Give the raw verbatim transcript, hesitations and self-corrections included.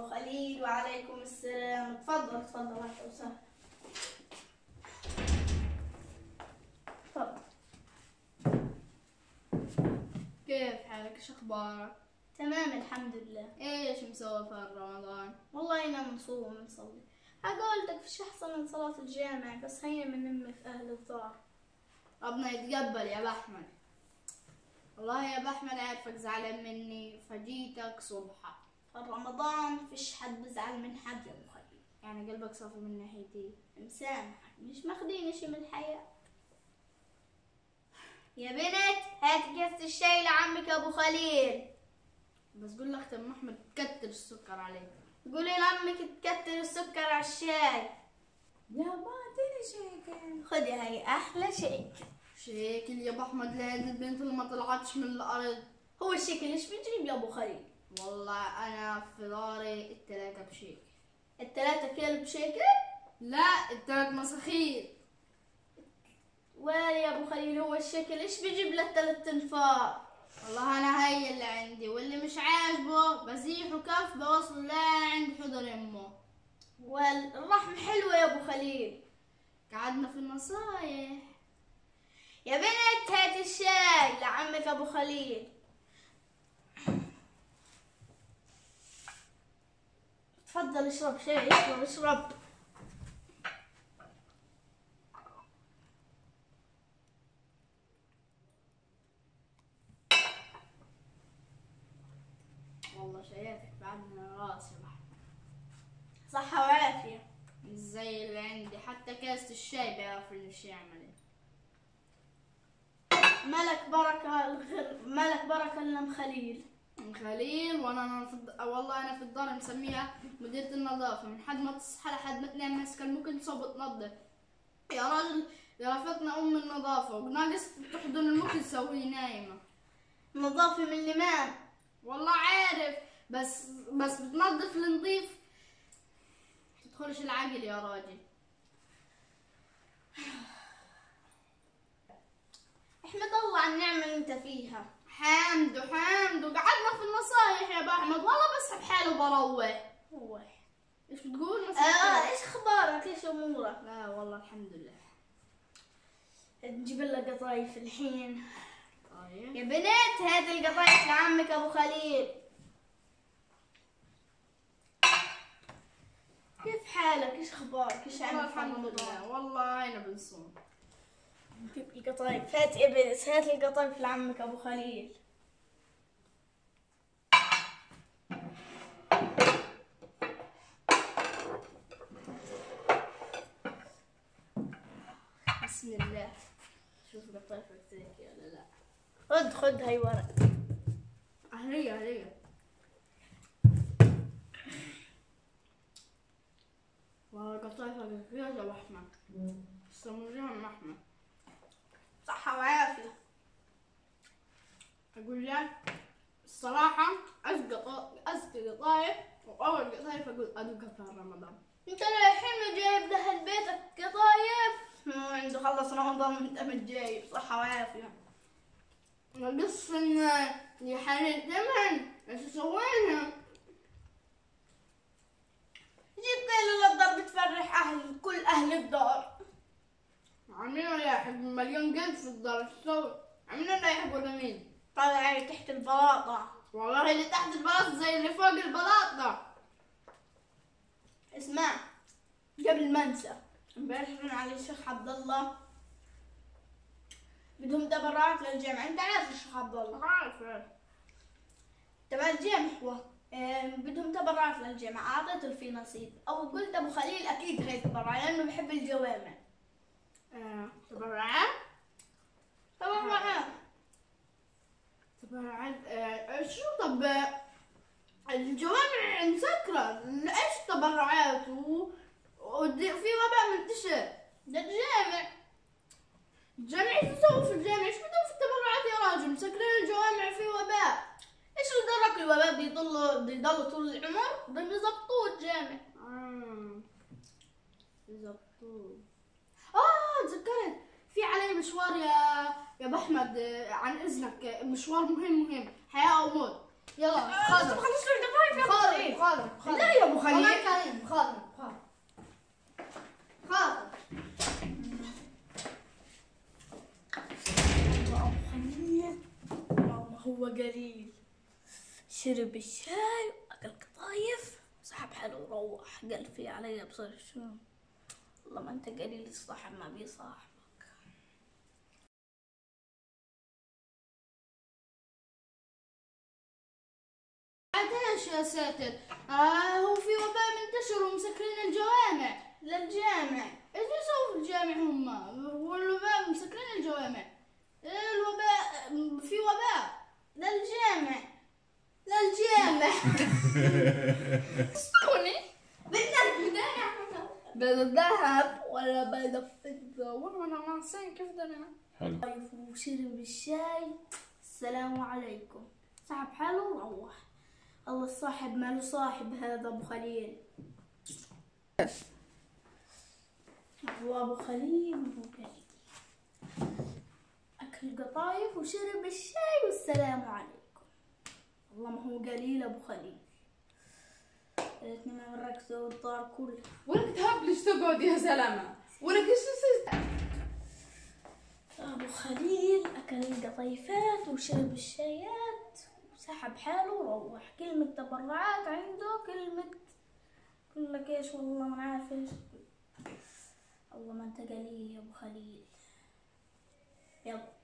خليل. وعليكم السلام. تفضل تفضل اهلا وسهلا. تفضل. كيف حالك؟ ايش اخبارك؟ تمام الحمد لله. ايش مسوي في رمضان؟ والله انا نصوم ونصلي. قلتك فيش احسن من صلاة الجامع، بس هيا بننمي في اهل الدار. ربنا يتقبل يا بحمد. والله يا بحمد عارفك زعلان مني فجيتك صبحة. في رمضان فيش حد بزعل من حد يا ابو خليل. يعني قلبك صافي من ناحيتي. مسامحك، مش ماخدين اشي من الحياة. يا بنت هات كاسة الشاي لعمك ابو خليل. بس قول لاختي ام احمد تكتر السكر عليك. قولي لعمك تكتر السكر على الشاي. يا ما اعطيني شيكل. خدي هاي احلى شيك. شيكل يا بحمد لهذه البنت اللي ما طلعتش من الارض. هو الشيكل ايش بيجيب يا ابو خليل؟ والله انا في داري التلاتة بشيكل. التلاتة كيلو بشيكل؟ لا التلات مساخير. ويلي يا ابو خليل، هو الشيكل ايش بيجيب للتلات انفار؟ والله انا هي اللي عندي، واللي مش عاجبه بزيحه كف بوصل لا عند حضر امه. والرحمة حلوة يا ابو خليل. قعدنا في النصايح. يا بنت هات الشاي لعمك ابو خليل. تفضل اشرب شاي، اشرب اشرب. والله شايفك بعد من راسي بحر. صحة وعافية. مش زي اللي عندي، حتى كاسة الشاي بيعرف ايش يعمل. ملك بركة الغر... ملك بركة لم خليل. خليل وانا أنا في الد... والله انا في الدار مسميها مديرة النظافة، من حد ما تصحى لحد ما تنام ماسكة الممكن تصوب تنظف. يا راجل يا رفتنا ام النظافة وناقص تحضن الممكن تسويه نايمة. نظافة من الإمام. والله عارف، بس بس بتنظف النظيف تدخلش العقل يا راجل. احمد الله على النعمة اللي انت فيها. حامد وحامد وقعدنا في النصايح يا بحمد، والله بسحب حالي وبروح. هو ايش بتقول؟ اه ايش اخبارك؟ ايش امورك؟ لا والله الحمد لله. نجيب لك قطايف الحين. طيب يا بنت هات القطايف لعمك ابو خليل. كيف حالك؟ ايش اخبارك؟ ايش والله عندك في الحمد رمضان؟ لله، والله انا بنصوم. نجيب القطايف. هات يا بنت هات القطايف لعمك ابو خليل. بسم الله. شوف قطايفك زيك ولا لا؟ خد خد هاي ورق. اهلية اهلية. والله قطايفك كثير يا ابو احمد. استمريها ام احمد. صحة وعافية. اقول لك الصراحة ازقى ازقى قطايف، واول قطايف اقول ادوقها في رمضان. انت الحين جايب دهن بيتك قطايف؟ مو عنده خلص رمضان وانت مش جايب. صحة وعافية. نقص ان يا حنين ثمن ايش سوينا؟ جبت له للدار بتفرح اهل كل اهل الدار. عاملين رياح مليون قلب في الدار، ايش تسوي؟ عاملين رياح ولا مين؟ طالع تحت البلاطة. والله اللي تحت البلاطة زي اللي فوق البلاطة. اسمع قبل ما انسى، امبارح رن علي الشيخ عبد الله بدهم تبرعات للجامعة. انت عارف الشيخ عبد الله؟ عارفة تبع الجامعة هو. آم، بدهم تبرعات للجامعة، اعطيته في نصيب او قلت ابو خليل اكيد هيتبرع لانه بحب الجوامع. آه. تبرعات؟ تبرعات. تبرعات آه. شو طب الجوامع مسكرة، ايش تبرعات و... ودي... في وباء منتشر. ده الجامع. الجامع ايش يسووا في الجامع؟ ايش بدهم في التبرعات يا راجل؟ مسكرين الجوامع في وباء. ايش اللي دراك الوباء بده يضلوا بده يضلوا طول العمر؟ بدهم يظبطوه الجامع. اه يظبطوه. اه تذكرت في علي مشوار يا يا بحمد، آه، عن اذنك مشوار مهم مهم حياة او موت. يلا خذ خلص له القطايف يا خذ خليل. خذ خذ. لا يا وما خليل. كريم خاطر خاطر خاطر أبو خليل والله هو قليل، شرب الشاي وأكل قطايف وسحب حاله وروح، قال في علي بصير شنو. والله ما أنت قليل الصاحب ما بيصاحبك. ايش يا ساتر؟ آه هو في وباء منتشر ومسكرين الجوامع. للجامع. ايش بيسووا في الجامع هم؟ والوباء مسكرين الجوامع. إيه الوباء؟ في وباء. للجامع. للجامع. صوني بدنا بدنا الذهب ولا بدنا الفضة؟ والله انا ناسين كيف بدنا. حلو. طيب وشرب الشاي، السلام عليكم، سحب حاله وروح. الله الصاحب ماله صاحب هذا أبو خليل. هو أبو خليل هو قليل، أكل قطايف وشرب الشاي والسلام عليكم. والله ما هو قليل أبو خليل. ريتني ما مركزة والدار كلها. ولك تهبلش تقعد يا زلمة، ولك ايش صرت؟ أبو خليل أكل القطيفات وشرب الشايات وسحب حاله وروح. كلمة تبرعات عنده، كلمة يقول لك ايش والله ما عارف ايش. الله ما انت قليل يا أبو خليل. يلا